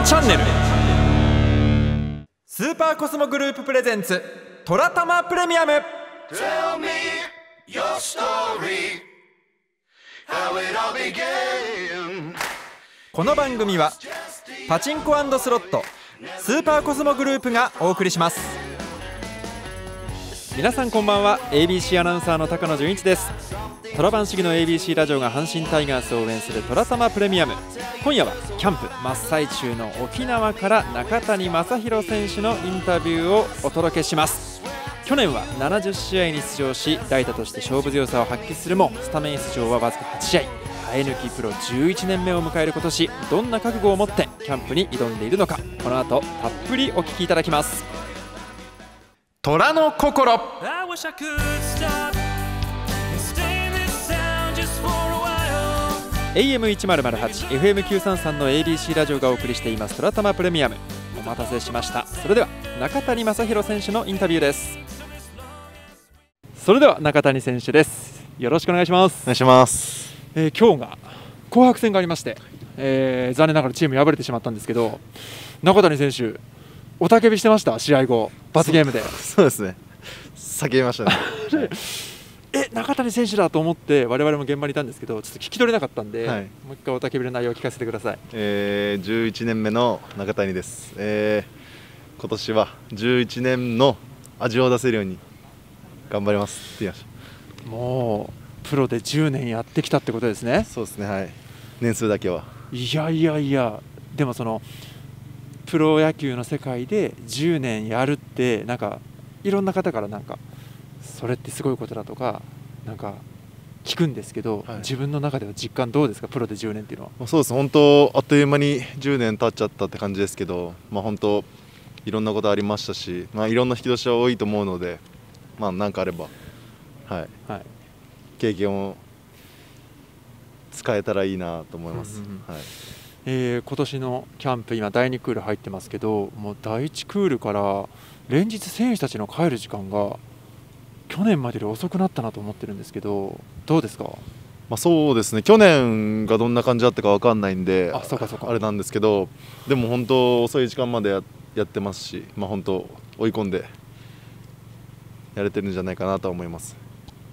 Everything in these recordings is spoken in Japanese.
チャンネルスーパーコスモグループプレゼンツトラタマプレミアム。 Tell me your story, how it all began. この番組はパチンコ&スロットスーパーコスモグループがお送りします。皆さんこんばんは。 ABC アナウンサーの高野純一です。トラバン主義の ABC ラジオが阪神タイガースを応援するトラタマプレミアム。今夜はキャンプ真っ最中の沖縄から中谷正宏選手のインタビューをお届けします。去年は70試合に出場し代打として勝負強さを発揮するもスタメン出場はわずか8試合。生え抜きプロ11年目を迎える今年、どんな覚悟を持ってキャンプに挑んでいるのか、この後たっぷりお聞きいただきます。虎の心。AM1008、FM933 の ABC ラジオがお送りしていますトラタマプレミアム。お待たせしました。それでは中谷正宏選手のインタビューです。それでは中谷選手です。よろしくお願いします。 お願いします。 今日が紅白戦がありまして、残念ながらチーム敗れてしまったんですけど、中谷選手雄たけびしてました。試合後罰ゲームで。 そうですね、叫びましたね中谷選手だと思って我々も現場にいたんですけど、ちょっと聞き取れなかったんで、 はい、 もう一回雄たけびの内容を聞かせてください。 11年目の中谷です。今年は11年の味を出せるように頑張りますって言いました。 もうプロで10年やってきたってことですね。 そうですね、はい、年数だけは。 いやでもそのプロ野球の世界で10年やるってなんかいろんな方からなんかそれってすごいことだとかなんか聞くんですけど、はい、自分の中では実感どうですか、プロで10年っていうのは。 そうです、本当あっという間に10年経っちゃったって感じですけど、本当いろんなことありましたし、いろんな引き出しは多いと思うので、なんかあれば、はい経験を使えたらいいなと思います。 今年のキャンプ今第2クール入ってますけど、もう第1クールから連日選手たちの帰る時間が去年までより遅くなったなと思ってるんですけど、どうですか。 そうですね、去年がどんな感じだったか分かんないんで あれなんですけど、でも本当遅い時間まで やってますし、本当追い込んでやれてるんじゃないかなと思います。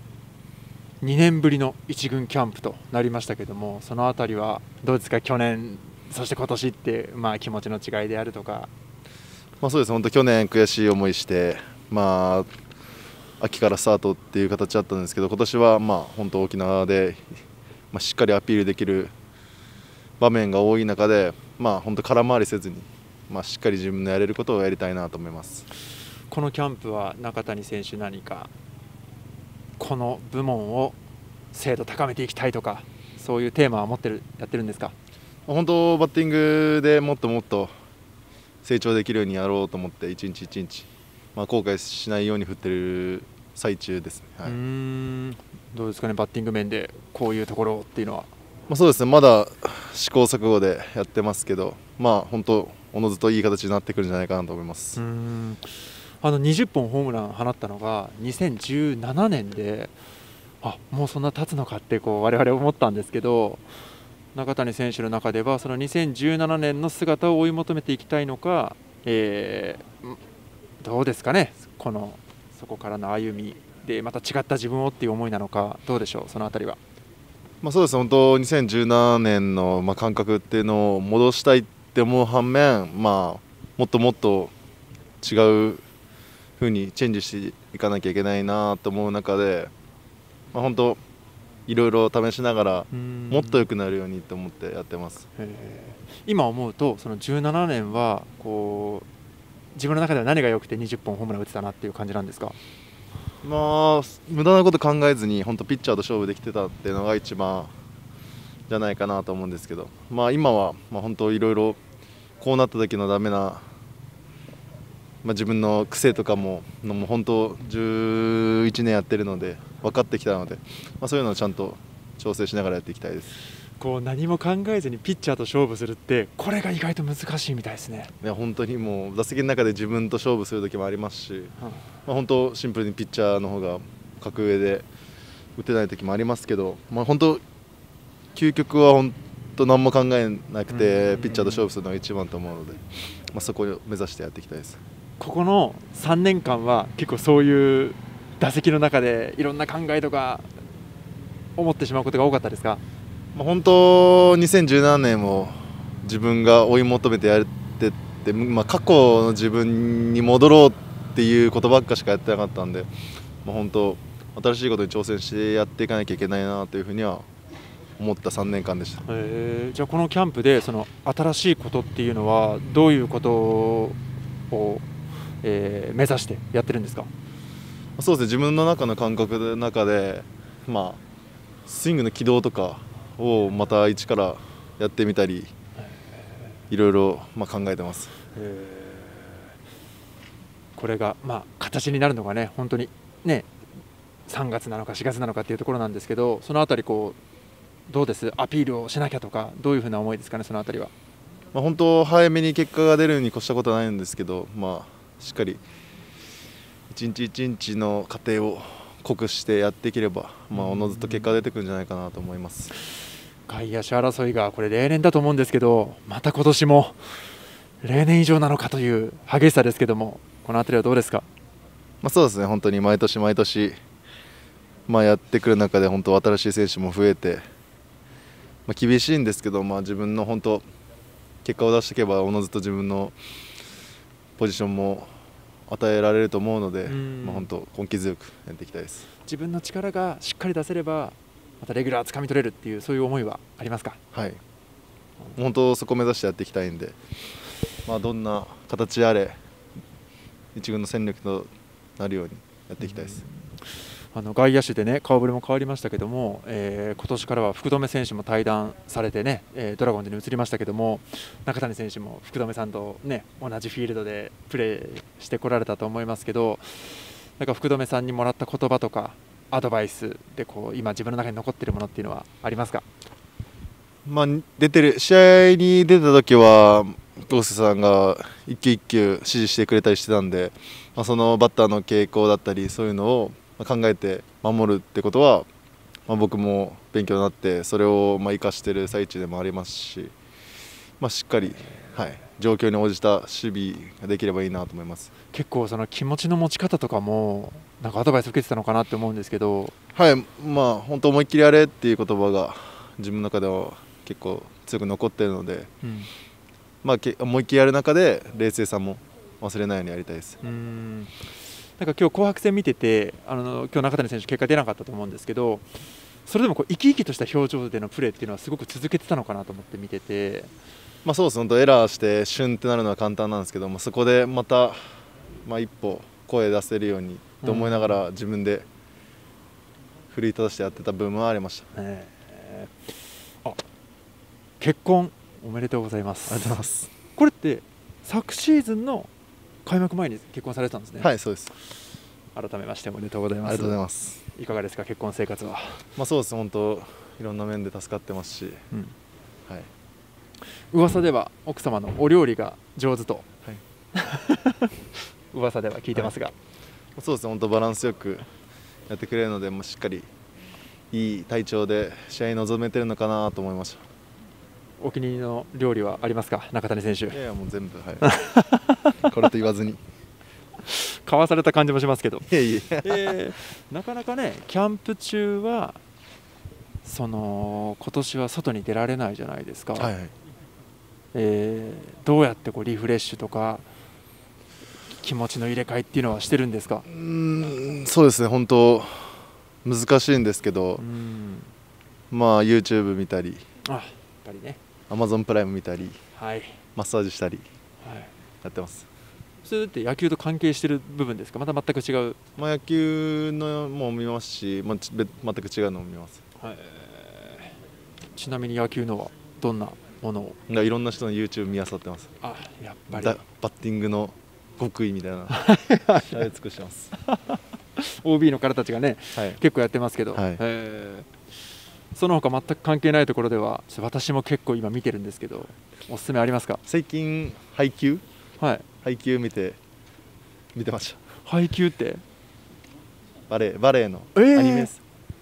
2年ぶりの1軍キャンプとなりましたけども、そのあたりはどうですか。去年そして今年って、気持ちの違いであるとか。 そうです、本当去年悔しい思いして、秋からスタートっていう形だったんですけど、今年は本当沖縄で、しっかりアピールできる場面が多い中で、本当空回りせずに、しっかり自分のやれることをやりたいなと思います。 このキャンプは中谷選手何かこの部門を精度高めていきたいとか、そういうテーマはやってるんですか。 本当バッティングでもっともっと成長できるようにやろうと思って一日一日、後悔しないように振ってる最中ですね。 どうですかね、バッティング面でこういうところっていうのは。 そうですね、まだ試行錯誤でやってますけど、本当おのずといい形になってくるんじゃないかなと思います。 20本ホームラン放ったのが2017年で、もうそんな経つのかって我々思ったんですけど、中谷選手の中ではその2017年の姿を追い求めていきたいのか、どうですかね、そこからの歩みでまた違った自分をっていう思いなのか、どうでしょう、そのあたりは。 そうです、本当2017年の感覚っていうのを戻したいって思う反面、もっともっと違う風にチェンジしていかなきゃいけないなと思う中で、本当いろいろ試しながらもっと良くなるようにと思ってやってます。 今思うとその17年は自分の中では何が良くて20本ホームラン打てたなっていう感じなんですか。 無駄なこと考えずに本当ピッチャーと勝負できてたっていうのが一番じゃないかなと思うんですけど、今は本当いろいろこうなった時のダメな、自分の癖とかも本当11年やってるので分かってきたので、そういうのをちゃんと調整しながらやっていきたいです。 何も考えずにピッチャーと勝負するってこれが意外と難しいみたいですね。 いや本当にもう打席の中で自分と勝負する時もありますし、本当シンプルにピッチャーの方が格上で打てない時もありますけど、本当究極はと何も考えなくてピッチャーと勝負するのが一番と思うので、そこを目指してやっていきたいです。 ここの3年間は結構そういう打席の中でいろんな考えとか思ってしまうことが多かったですか？ 本当2017年も自分が追い求めてやってって、過去の自分に戻ろうっていうことばっかしかやってなかったんで、本当新しいことに挑戦してやっていかなきゃいけないなというふうには思った3年間でした。 じゃあこのキャンプでその新しいことっていうのはどういうことを、目指してやってるんですか？ そうですね、自分の中の感覚の中で、スイングの軌道とかをまた一からやってみたり、いろいろ考えてます。 これが形になるのがね、本当にね、3月なのか4月なのかっていうところなんですけど、そのあたりどうです、アピールをしなきゃとか、どういうふうな思いですかね、そのあたりは。 本当早めに結果が出るに越したことはないんですけど、しっかり一日一日の過程を濃くしてやっていければ、おのずと結果が出てくるんじゃないかなと思います。 外野手争いがこれ例年だと思うんですけど、また今年も例年以上なのかという激しさですけども、このあたりはどうですか？ そうですね、本当に毎年毎年、やってくる中で本当新しい選手も増えて、厳しいんですけど、自分の本当結果を出していけばおのずと自分のポジションも与えられると思うので、本当根気強くやっていきたいです。 自分の力がしっかり出せればまたレギュラー掴み取れるっていう、そういう思いはありますか？ はい、本当そこを目指してやっていきたいんで、どんな形であれ一軍の戦力となるようにやっていきたいです。 外野手でね、顔ぶれも変わりましたけども、今年からは福留選手も退団されてね、ドラゴンズに移りましたけども、中谷選手も福留さんとね、同じフィールドでプレーしてこられたと思いますけど、福留さんにもらった言葉とかアドバイスで今自分の中に残っているものっていうのはありますか？ 出てる試合に出た時は大瀬さんが一球一球指示してくれたりしてたんで、そのバッターの傾向だったりそういうのを考えて守るってことは、僕も勉強になって、それを生かしている最中でもありますし、しっかり、状況に応じた守備ができればいいなと思います。 結構その気持ちの持ち方とかもアドバイス受けてたのかなって思うんですけど。 本当思いっきりやれっていう言葉が自分の中では結構強く残っているので、思いっきりやる中で冷静さも忘れないようにやりたいです。 今日紅白戦見てて、今日中谷選手結果出なかったと思うんですけど、それでも生き生きとした表情でのプレーっていうのはすごく続けてたのかなと思って見てて、 そうです、本当エラーしてシュンってなるのは簡単なんですけど、そこでまた、一歩声出せるようにと思いながら自分で奮い立たしてやってた部分はありました。 結婚おめでとうございます。 ありがとうございます。 これって昨シーズンの開幕前に結婚されたんですね。 はい、そうです。 改めましておめでとうございます。 ありがとうございます。 いかがですか、結婚生活は。 そうです、本当いろんな面で助かってますし、 噂では奥様のお料理が上手と、噂では聞いてますが、 そうですね、本当バランスよくやってくれるので、しっかりいい体調で試合に臨めてるのかなと思いました。 お気に入りの料理はありますか、中谷選手。 いやもう全部、これと言わずにかわされた感じもしますけど。 いなかなかね、キャンプ中は今年は外に出られないじゃないですか。どうやってリフレッシュとか気持ちの入れ替えっていうのはしてるんですか？ そうですね、本当難しいんですけど、YouTube 見たり、Amazon プライム見たり、マッサージしたりやってます。 それって野球と関係してる部分ですか？また全く違う。 野球のも見ますし、全く違うのも見ます。 ちなみに野球のはどんなものを？ いろんな人の YouTube 見漁ってます。 やっぱりバッティングの極意みたいなやり尽くしてます。 OB の方たちがね、結構やってますけど、その他全く関係ないところでは私も結構今見てるんですけど、おすすめありますか？ 最近配球見てました。 配球ってバレーのアニメです。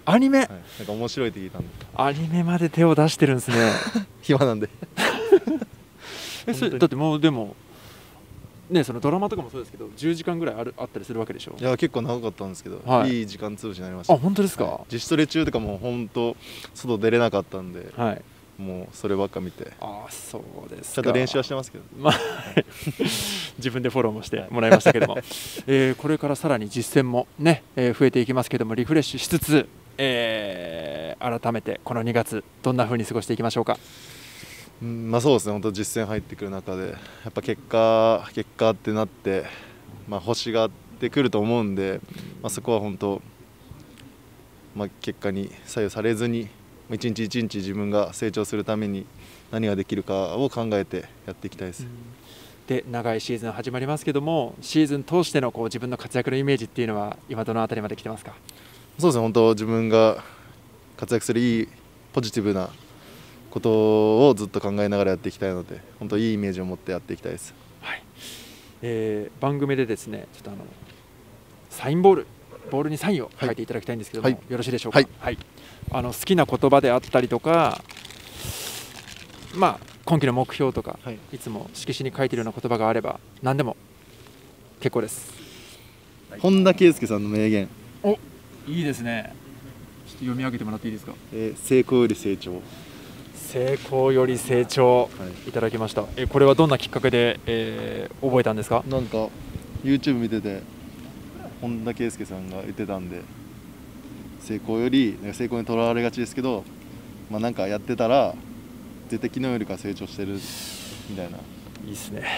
アニメ、 なんか面白いって聞いたんでアニメまで手を出してるんですね暇なんでそれだってもうでもね、そのドラマとかもそうですけど10時間ぐらいあったりするわけでしょ。 いや結構長かったんですけど、 はい、 いい時間潰しになりました。 あ、本当ですか。 はい、自主トレ中とかも本当外出れなかったんで、 はい、 もうそればっか見て。 あ、そうですか。 ちゃんと練習はしてますけど、 まあ、自分でフォローもしてもらいましたけども、これからさらに実践もね、増えていきますけども、リフレッシュしつつ、改めてこの2月どんな風に過ごしていきましょうか。 まあそうですね、本当実践入ってくる中でやっぱ結果ってなって、まあ、欲しがってくると思うんで、まあ、そこは本当、まあ、結果に左右されずに一日一日自分が成長するために何ができるかを考えてやっていきたいです。 で、長いシーズン始まりますけども、シーズン通してのこう自分の活躍のイメージっていうのは今どのあたりまで来てますか。 そうですね、本当自分が活躍するいいポジティブなことをずっと考えながらやっていきたいので、本当いいイメージを持ってやっていきたいです。 はい、番組でですね、ちょっとサインボールにサインを書いていただきたいんですけども、はい、よろしいでしょうか。 はい、 はい、好きな言葉であったりとか、まあ今期の目標とか、はい、いつも色紙に書いているような言葉があれば何でも結構です。 はい、本田圭佑さんの名言。 お、いいですね。ちょっと読み上げてもらっていいですか。 成功より成長。 成功より成長、はい、いただきました。これはどんなきっかけで、覚えたんですか。 なんか YouTube 見てて本田圭佑さんが言ってたんで、成功より成功にとらわれがちですけど、まあ、なんかやってたら絶対昨日よりか成長してるみたいな。 いいですね。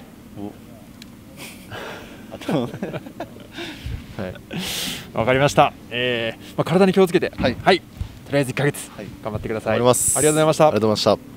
はい、わかりました。まあ、体に気をつけて、はい、はい、とりあえず1ヶ月、はい、頑張ってください。ありがとうございました。 ありがとうございました。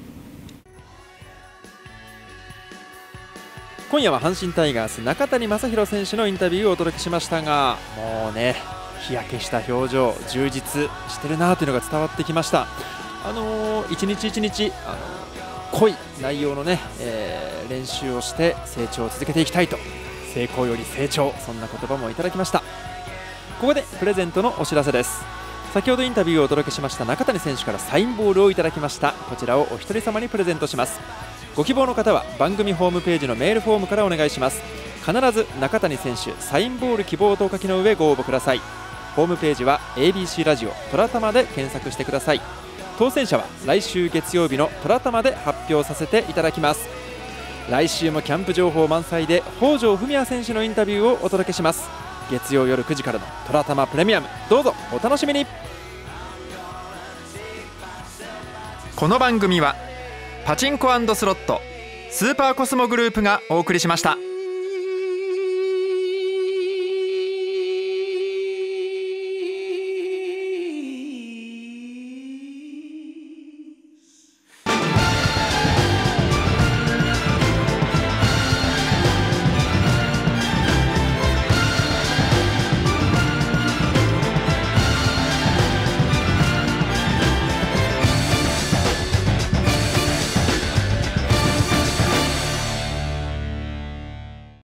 今夜は阪神タイガース中谷正弘選手のインタビューをお届けしましたが、もうね、日焼けした表情、充実してるなというのが伝わってきました。一日一日濃い内容のね、練習をして成長を続けていきたいと、成功より成長、そんな言葉もいただきました。ここでプレゼントのお知らせです。先ほどインタビューをお届けしました中谷選手からサインボールをいただきました。こちらをお一人様にプレゼントします。ご希望の方は番組ホームページのメールフォームからお願いします。必ず中谷選手サインボール希望とお書きの上ご応募ください。ホームページは ABC ラジオトラタマで検索してください。当選者は来週月曜日のトラタマで発表させていただきます。来週もキャンプ情報満載で北條文也選手のインタビューをお届けします。月曜夜9時からのトラタマプレミアム、どうぞお楽しみに。この番組はパチンコ&スロットスーパーコスモグループがお送りしました。